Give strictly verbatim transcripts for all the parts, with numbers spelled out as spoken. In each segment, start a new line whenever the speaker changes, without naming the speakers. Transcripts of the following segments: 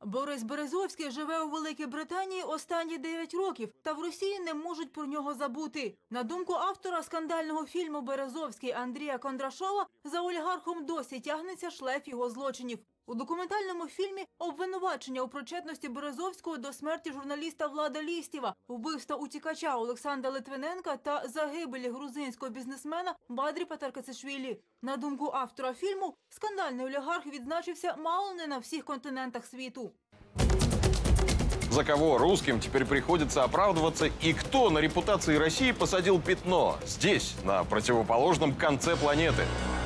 Борис Березовський живе у Великій Британії останні дев'ять років, та в Росії не можуть про нього забути. На думку автора скандального фільму «Березовський» Андрія Кондрашова, за олігархом досі тягнеться шлейф його злочинів. У документальному фільмі обвинувачення у причетності Березовського до смерті журналіста Влада Лістєва, вбивства утікача Олександра Литвиненка та загибелі грузинського бізнесмена Бадрі Таркасишвілі. На думку автора фільму, скандальний олігарх відзначився мало не на всіх континентах світу.
За кого русским теперь приходится оправдываться и кто на репутации России посадил пятно здесь, на противоположном конце планеты?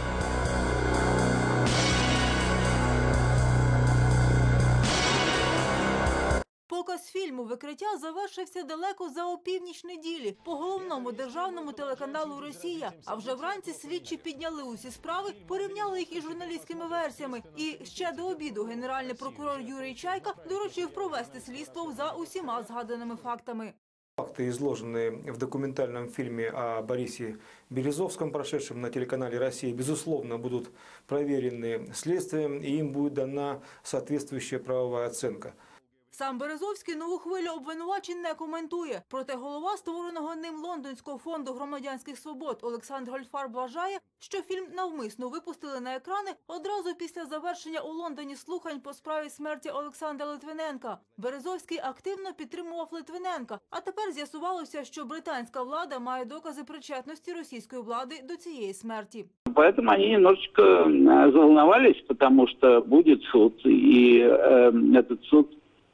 Показ фільму «Викриття» завершився далеко за опівніч неділі по головному державному телеканалу «Росія». А вже вранці слідчі підняли усі справи, порівняли їх із журналістськими версіями. І ще до обіду генеральний прокурор Юрій Чайка доручив провести слідство за усіма згаданими фактами.
Факты, изложенные в документальном фильме о Борисе Березовском, прошедшем на телеканале «Россия», безусловно, будут проверены следствием, и им будет дана соответствующая правовая оценка.
Сам Березовський нову хвилю обвинувачень не коментує. Проте голова створеного ним Лондонського фонду громадянських свобод Олександр Гольфарб вважає, що фільм навмисно випустили на екрани одразу після завершення у Лондоні слухань по справі смерті Олександра Литвиненка. Березовський активно підтримував Литвиненка, а тепер з'ясувалося, що британська влада має докази причетності російської влади до цієї смерті.
Поэтому они немножечко заволновались, потому что будет суд, и э, этот суд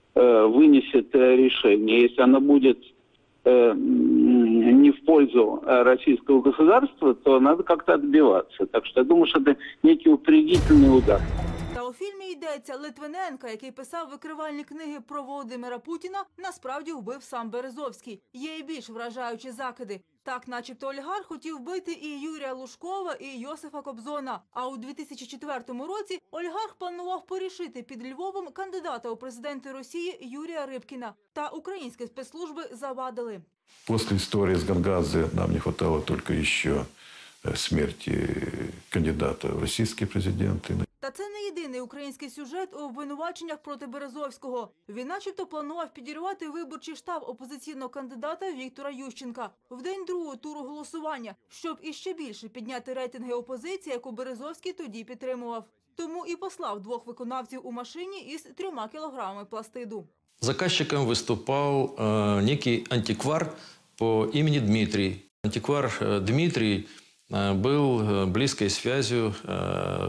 вынесет решение. Если оно будет э, не в пользу российского государства, то надо как-то отбиваться. Так что я думаю, что это некий упредительный удар.
Та у фільмі йдеться, Литвиненка, який писав викривальні книги про Володимира Путіна, насправді вбив сам Березовський. Є і більш вражаючі закиди. Так, начебто олігарх хотів вбити і Юрія Лужкова, і Йосифа Кобзона. А у дві тисячі четвертому році олігарх планував порішити під Львовом кандидата у президенти Росії Юрія Рибкіна. Та українські спецслужби завадили.
Після історії з Гангадзе нам не вистачало тільки ще смерті кандидата в російські президенти.
Та це не єдиний український сюжет у обвинуваченнях проти Березовського. Він начебто планував підірвати виборчий штаб опозиційного кандидата Віктора Ющенка в день другого туру голосування, щоб іще більше підняти рейтинги опозиції, яку Березовський тоді підтримував. Тому і послав двох виконавців у машині із трьома кілограмами пластиду.
Заказчиком выступал э, некий антиквар по имени Дмитрий. Антиквар э, Дмитрий э, был э, близкой связью э,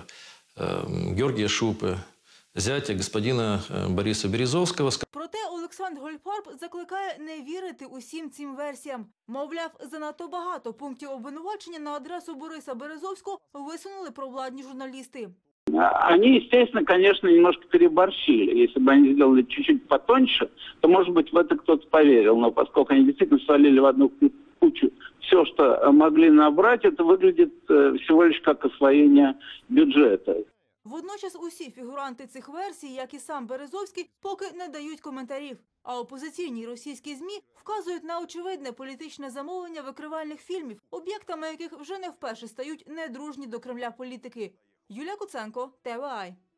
э, Георгия Шупы, зятя господина э, Бориса Березовского.
Проте Олександр Гольфарб закликає не вірити усім цим версіям. Мовляв, занадто багато пунктів обвинувачення на адресу Бориса Березовського висунули провладні журналісти.
Они, естественно, конечно, немножко переборщили. Если бы они сделали чуть-чуть потоньше, то, может быть, в это кто-то поверил. Но поскольку они действительно свалили в одну кучу все, что могли набрать, это выглядит всего лишь как освоение бюджета.
Водночас усі фігуранти цих версій, як і сам Березовський, поки не дають коментарів. А опозиційні російські ЗМІ вказують на очевидне політичне замовлення викривальних фільмів, об'єктами яких вже не вперше стають недружні до Кремля політики. Юлія Куценко, Т В А.